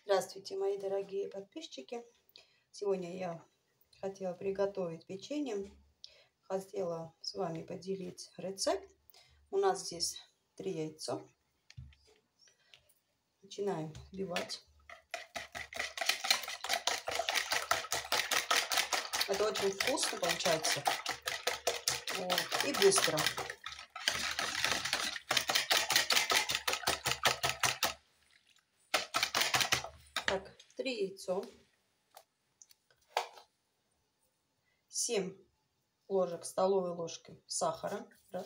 Здравствуйте, мои дорогие подписчики! Сегодня я хотела приготовить печенье. Хотела с вами поделиться рецепт. У нас здесь 3 яйца. Начинаем взбивать. Это очень вкусно получается. Вот. И быстро. Так, 3 яйца. 7 ложек столовой ложки сахара. Раз.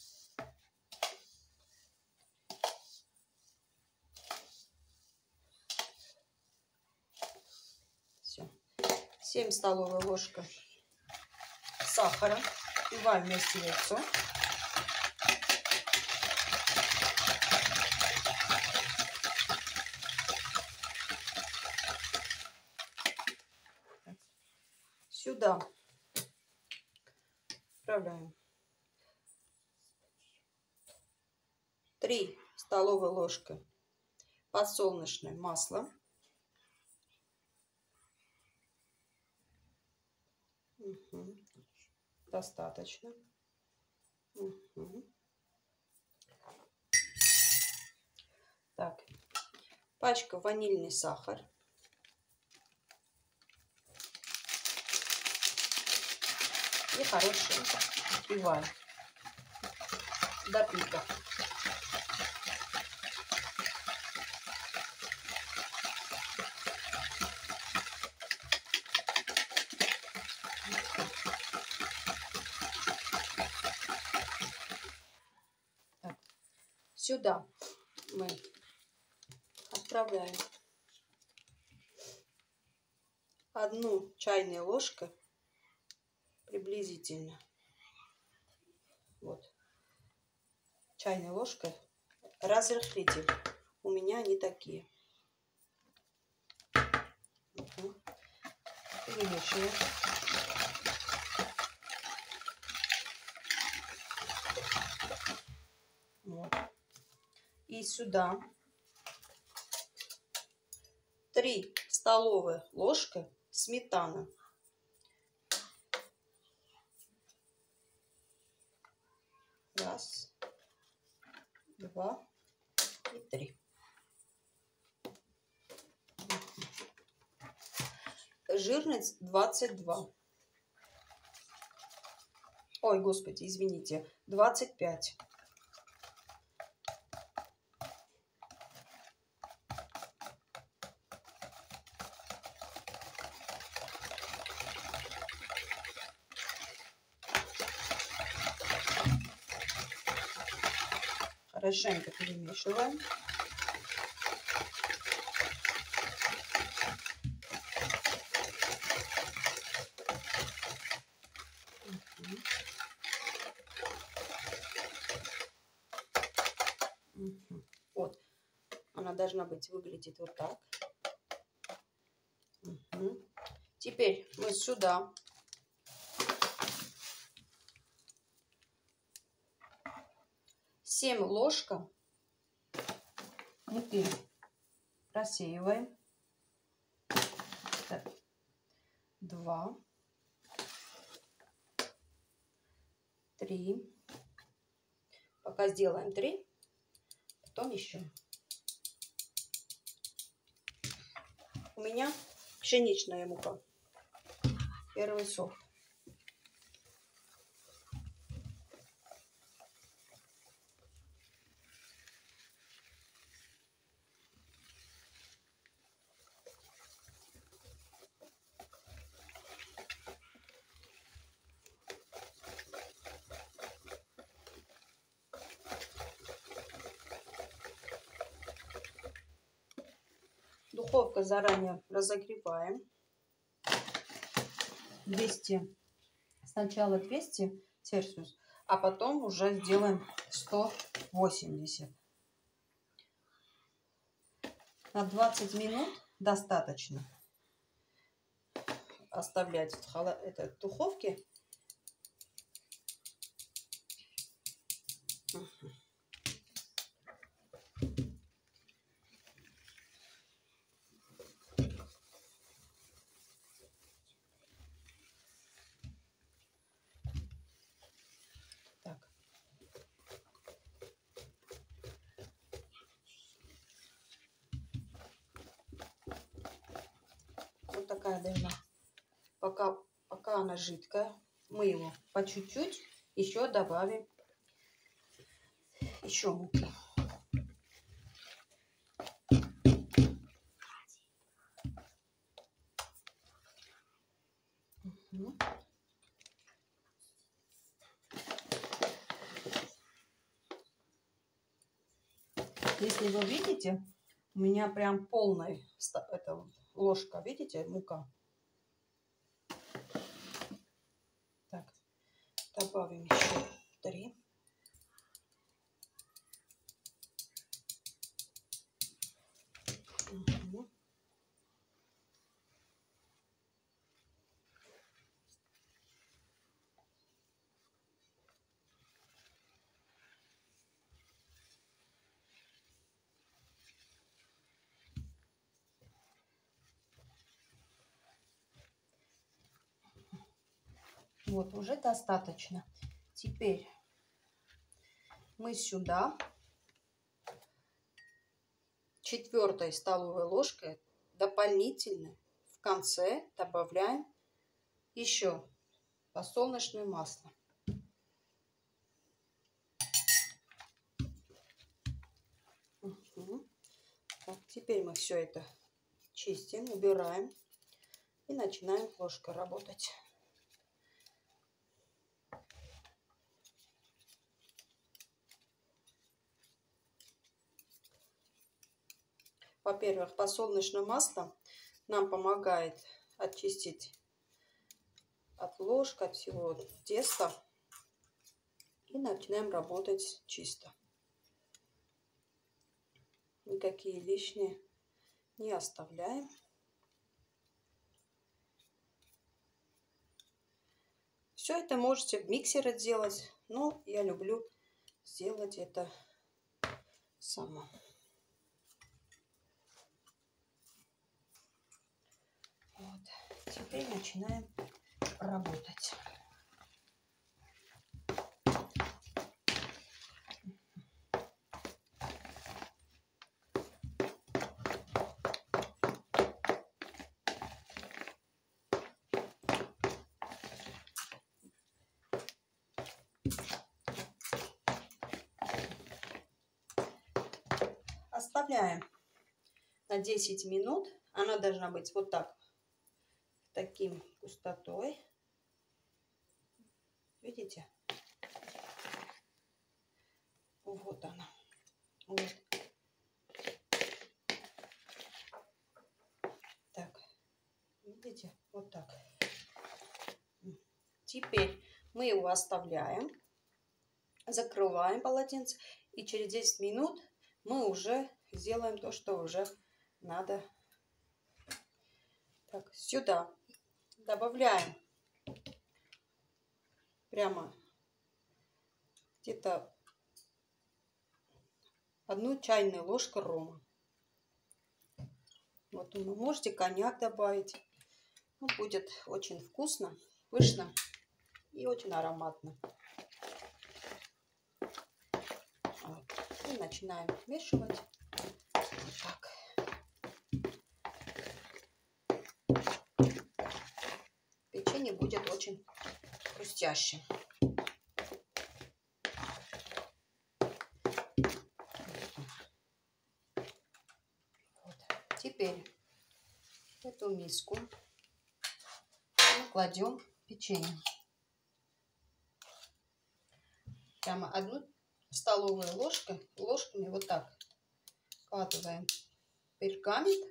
Все. 7 столовых ложек сахара. Взбиваем вместе яйцо. Сюда отправляем 3 столовые ложки подсолнечное масло. Угу. Достаточно. Угу. Так, пачка ванильный сахар. И хорошо взбиваем до пика. Так. Сюда мы отправляем 1 чайную ложку приблизительно. Вот. Чайная ложка. Разрыхлитель. У меня они такие. Угу. Перемешиваем. Вот. И сюда 3 столовые ложки сметаны. Раз, 2 и 3. Жирность 22. Ой, господи, извините, 25. Хорошенько перемешиваем. Вот. Она должна выглядеть вот так. Теперь мы сюда семь ложек муки просеиваем. Так. 2, 3. Пока сделаем 3, потом еще. У меня пшеничная мука. Первый сорт. Духовку заранее разогреваем. 200. Сначала 200 Цельсиус, а потом уже сделаем 180. На 20 минут достаточно оставлять в духовке. такая должна. Пока она жидкая, мы его по чуть-чуть еще добавим еще муки. Если вы видите, у меня прям полная эта ложка, видите, мука. Так, добавим еще 3. Угу. Вот, уже достаточно. Теперь мы сюда 1/4 столовой ложкой дополнительно в конце добавляем еще подсолнечное масло. Угу. Так, теперь мы все это чистим, убираем и начинаем ложкой работать. Во-первых, подсолнечное масло нам помогает очистить от ложки, от всего теста. И начинаем работать чисто. Никакие лишние не оставляем. Все это можете в миксере делать, но я люблю сделать это сама. Вот. Теперь начинаем работать. Оставляем на 10 минут. Она должна быть вот так, таким густотой. Видите? Вот она. Вот. Так. Видите? Вот так. Теперь мы его оставляем. Закрываем полотенце. И через 10 минут мы уже сделаем то, что уже надо. Так, сюда добавляем прямо где-то 1 чайную ложку рома. Вот вы можете коньяк добавить. Ну, будет очень вкусно, пышно и очень ароматно. Вот. И начинаем вмешивать. Так. Печенье будет очень хрустящим. Вот. Теперь в эту миску мы кладем печенье. Прямо 1 столовую ложками вот так вкладываем пергамент.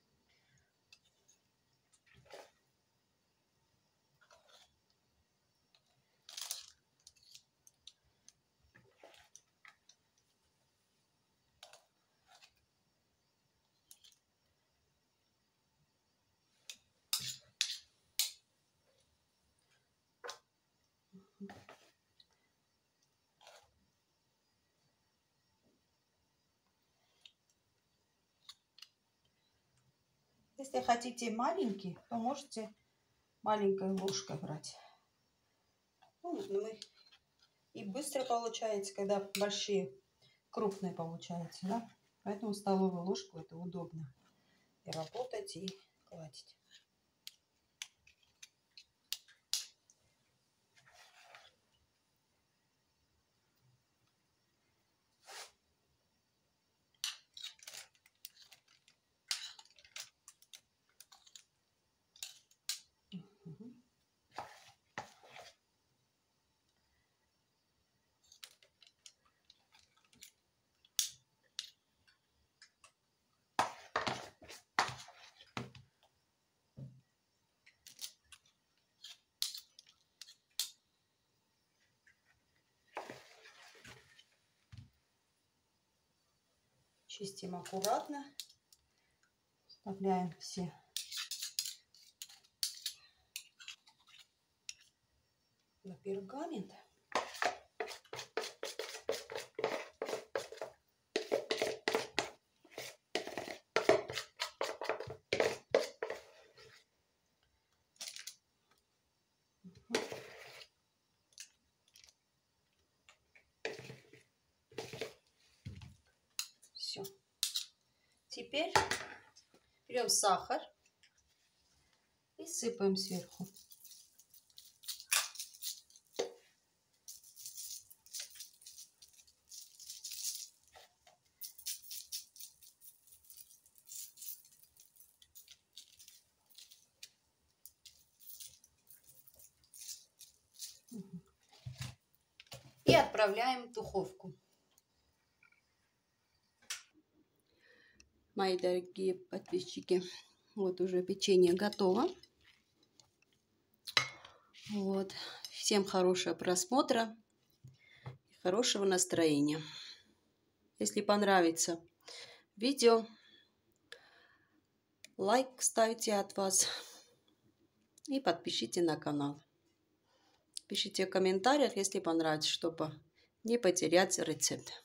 Если хотите маленький, то можете маленькой ложкой брать. Ну, и быстро получается, когда большие, крупные получаются, да? Поэтому столовую ложку это удобно и работать, и гладить. Чистим аккуратно. Вставляем все на пергамент. Все. Теперь берем сахар и сыпаем сверху. И отправляем в духовку. Мои дорогие подписчики, вот уже печенье готово. Вот. Всем хорошего просмотра и хорошего настроения. Если понравится видео, лайк ставьте от вас и подпишите на канал. Пишите в комментариях, если понравится, чтобы не потерять рецепт.